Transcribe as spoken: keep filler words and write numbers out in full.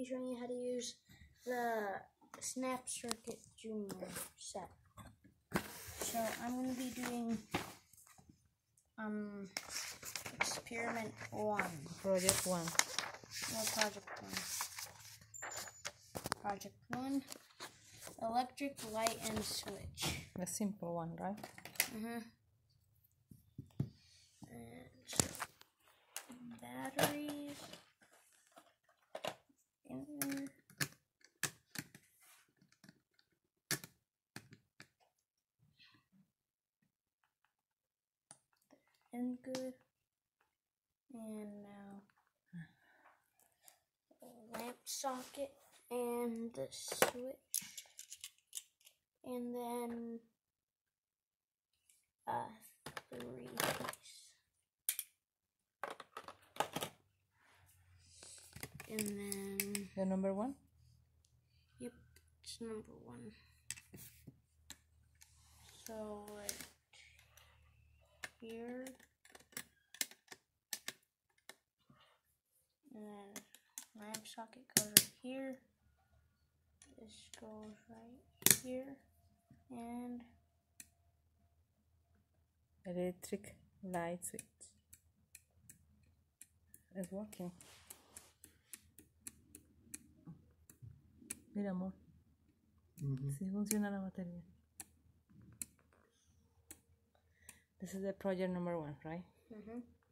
be showing you how to use the Snap Circuit Junior set. So I'm going to be doing um experiment one. Project one. No, project one. Project one. Electric light and switch. The simple one, right? Mm-hmm. And so, batteries. In there. And good. And now the lamp socket and the switch. And then a three piece. And then The number one? Yep, it's number one. So right here. And then lamp socket goes right here. This goes right here. And Electric light switch. It's working. Mira, amor. Mm-hmm. Sí funciona la batería. This is the project number one, right? mm-hmm.